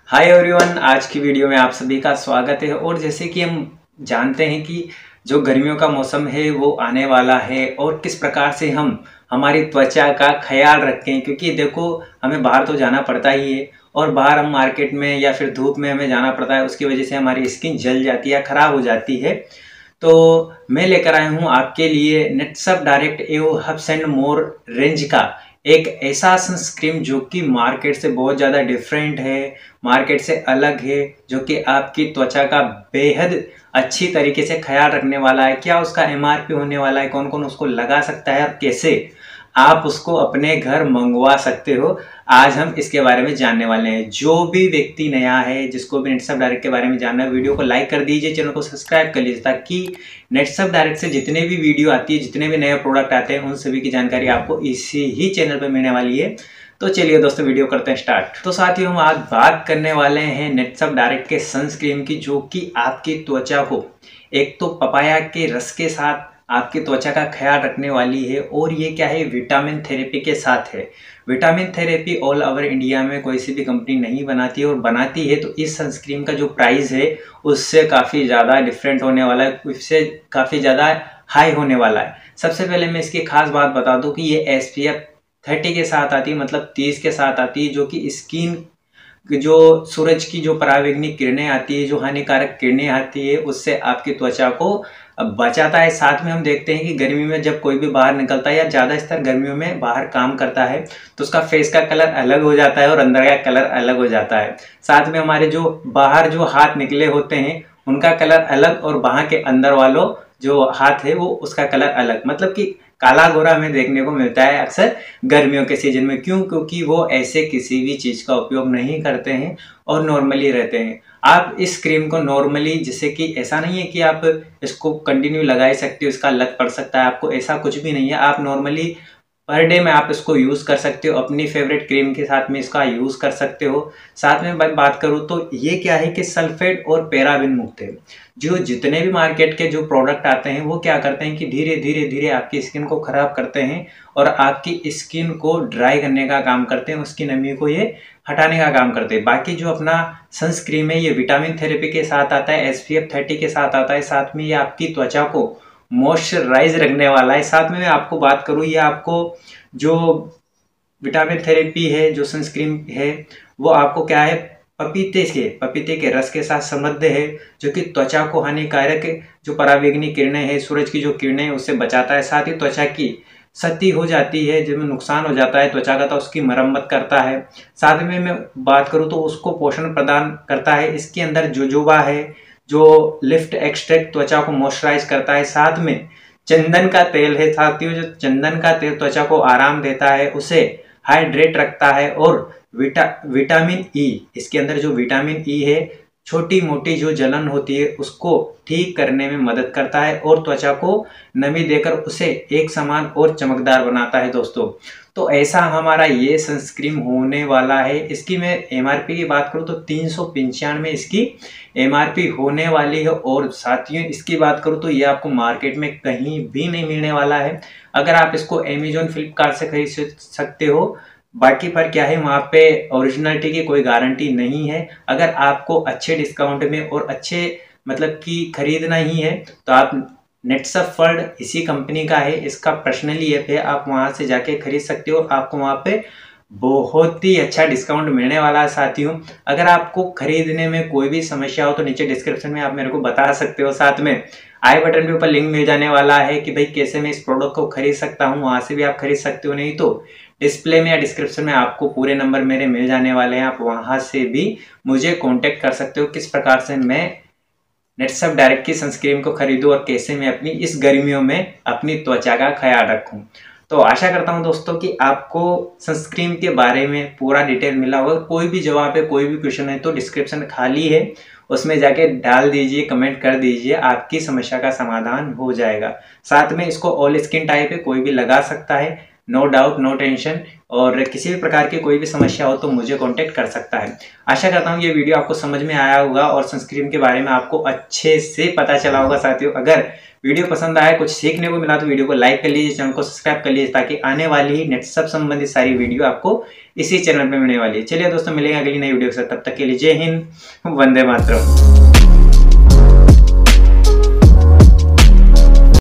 Hi everyone, आज की video में आप सभी का स्वागत है। और जैसे कि हम जानते हैं कि जो गर्मियों का मौसम है वो आने वाला है और किस प्रकार से हम हमारी त्वचा का ख्याल रखें, क्योंकि देखो हमें बाहर तो जाना पड़ता ही है और बाहर हम मार्केट में या फिर धूप में हमें जाना पड़ता है, उसकी वजह से हमारी स्किन जल जाती है, ख़राब हो जाती है। तो मैं लेकर आया हूँ आपके लिए नेटसप डायरेक्ट एओ हब्स एंड मोर रेंज का एक ऐसा सनस्क्रीन जो कि मार्केट से बहुत ज़्यादा डिफरेंट है, मार्केट से अलग है, जो कि आपकी त्वचा का बेहद अच्छी तरीके से ख्याल रखने वाला है। क्या उसका एमआरपी होने वाला है, कौन कौन उसको लगा सकता है और कैसे आप उसको अपने घर मंगवा सकते हो, आज हम इसके बारे में जानने वाले हैं। जो भी व्यक्ति नया है, जिसको भी नेटसप डायरेक्ट के बारे में जानना है, वीडियो को लाइक कर दीजिए, चैनल को सब्सक्राइब कर लीजिए, ताकि नेटसप डायरेक्ट से जितने भी वीडियो आती है, जितने भी नए प्रोडक्ट आते हैं, उन सभी की जानकारी आपको इसी ही चैनल पर मिलने वाली है। तो चलिए दोस्तों, वीडियो करते हैं स्टार्ट। तो साथियों, हम आज बात करने वाले हैं नेटसप डायरेक्ट के सनस्क्रीन की, जो कि आपकी त्वचा को एक तो पपाया के रस के साथ आपकी त्वचा का ख्याल रखने वाली है, और ये क्या है, विटामिन थेरेपी के साथ है। Vitamin therapy all over India में कोई सी भी कंपनी नहीं बनाती है, और बनाती है तो इस सनस्क्रीन का जो प्राइस है उससे काफ़ी ज़्यादा डिफरेंट होने वाला है, उससे काफ़ी ज़्यादा हाई होने वाला है। सबसे पहले मैं इसकी खास बात बता दूं कि ये SPF 30 के साथ आती है, मतलब 30 के साथ आती है, जो कि स्किन जो सूरज की जो परावैंगनिक किरणें आती है, जो हानिकारक किरणें आती है, उससे आपकी त्वचा को बचाता है। साथ में हम देखते हैं कि गर्मी में जब कोई भी बाहर निकलता है या ज़्यादा स्तर गर्मियों में बाहर काम करता है तो उसका फेस का कलर अलग हो जाता है और अंदर का कलर अलग हो जाता है। साथ में हमारे जो बाहर जो हाथ निकले होते हैं उनका कलर अलग, और वहाँ के अंदर वालों जो हाथ है वो उसका कलर अलग, मतलब कि काला गोरा हमें देखने को मिलता है अक्सर गर्मियों के सीजन में। क्यों? क्योंकि वो ऐसे किसी भी चीज़ का उपयोग नहीं करते हैं और नॉर्मली रहते हैं। आप इस क्रीम को नॉर्मली, जैसे कि ऐसा नहीं है कि आप इसको कंटिन्यू लगा ही सकते हो, इसका लत पड़ सकता है आपको, ऐसा कुछ भी नहीं है। आप नॉर्मली पर डे में आप इसको यूज़ कर सकते हो, अपनी फेवरेट क्रीम के साथ में इसका यूज़ कर सकते हो। साथ में बात करूँ तो ये क्या है कि सल्फेट और पैराबिन मुक्त है। जो जितने भी मार्केट के जो प्रोडक्ट आते हैं वो क्या करते हैं कि धीरे धीरे धीरे आपकी स्किन को ख़राब करते हैं और आपकी स्किन को ड्राई करने का काम करते हैं, उसकी नमी को ये हटाने का काम करते हैं। बाकी जो अपना सनस्क्रीन है ये विटामिन थेरेपी के साथ आता है, SPF 30 के साथ आता है, साथ में ये आपकी त्वचा को मॉइस्चराइज रखने वाला है। साथ में मैं आपको बात करूँ, ये आपको जो विटामिन थेरेपी है, जो सनस्क्रीन है, वो आपको क्या है, पपीते के रस के साथ समृद्ध है, जो कि त्वचा को हानिकारक जो परावैंगनिक किरणें हैं, सूरज की जो किरणें हैं, उससे बचाता है। साथ ही त्वचा की क्षति हो जाती है, जिसमें नुकसान हो जाता है त्वचा का, तो उसकी मरम्मत करता है। साथ में मैं बात करूँ तो उसको पोषण प्रदान करता है। इसके अंदर जोजोबा है जो लिफ्ट एक्सट्रैक्ट त्वचा को मॉइस्चराइज करता है। साथ में चंदन का तेल है साथियों, जो चंदन का तेल त्वचा को आराम देता है, उसे हाइड्रेट रखता है। और विटामिन ई, इसके अंदर जो विटामिन ई है, छोटी मोटी जो जलन होती है उसको ठीक करने में मदद करता है और त्वचा को नमी देकर उसे एक समान और चमकदार बनाता है दोस्तों। तो ऐसा हमारा ये सनस्क्रीन होने वाला है। इसकी मैं एमआरपी की बात करूँ तो 395 इसकी एमआरपी होने वाली है। और साथियों, इसकी बात करूँ तो ये आपको मार्केट में कहीं भी नहीं मिलने वाला है। अगर आप इसको अमेजोन फ्लिपकार्ट से खरीद सकते हो, बाकी पर क्या है, वहाँ पे ओरिजिनलिटी की कोई गारंटी नहीं है। अगर आपको अच्छे डिस्काउंट में और अच्छे मतलब कि खरीदना ही है तो आप नेटसप वर्ल्ड इसी कंपनी का है, इसका पर्सनली ऐप है, आप वहाँ से जाके खरीद सकते हो। आपको वहाँ पे बहुत ही अच्छा डिस्काउंट मिलने वाला है साथियों। अगर आपको खरीदने में कोई भी समस्या हो तो नीचे डिस्क्रिप्शन में आप मेरे को बता सकते हो। साथ में आई बटन के ऊपर लिंक मिल जाने वाला है कि भाई कैसे मैं इस प्रोडक्ट को खरीद सकता हूँ, वहाँ से भी आप खरीद सकते हो। नहीं तो डिस्प्ले में या डिस्क्रिप्शन में आपको पूरे नंबर मेरे मिल जाने वाले हैं, आप वहाँ से भी मुझे कॉन्टेक्ट कर सकते हो किस प्रकार से मैं नेटसप डायरेक्ट की सनस्क्रीन को खरीदूं और कैसे मैं अपनी इस गर्मियों में अपनी त्वचा का ख्याल रखूं। तो आशा करता हूं दोस्तों कि आपको सनस्क्रीन के बारे में पूरा डिटेल मिला होगा। कोई भी जवाब है, कोई भी क्वेश्चन है तो डिस्क्रिप्शन खाली है, उसमें जाके डाल दीजिए, कमेंट कर दीजिए, आपकी समस्या का समाधान हो जाएगा। साथ में इसको ऑल स्किन टाइप है, कोई भी लगा सकता है। No doubt, no tension. और किसी भी प्रकार की कोई भी समस्या हो तो मुझे कांटेक्ट कर सकता है। आशा करता हूँ ये वीडियो आपको समझ में आया होगा और सनस्क्रीन के बारे में आपको अच्छे से पता चला होगा। साथियों, अगर वीडियो पसंद आया, कुछ सीखने को मिला तो वीडियो को लाइक कर लीजिए, चैनल को सब्सक्राइब कर लीजिए, ताकि आने वाली ही नेट सब संबंधित सारी वीडियो आपको इसी चैनल पर मिलने वाली है। चलिए दोस्तों, मिलेंगे अगली नई वीडियो के साथ। तब तक के लिए जय हिंद, वंदे मातरम।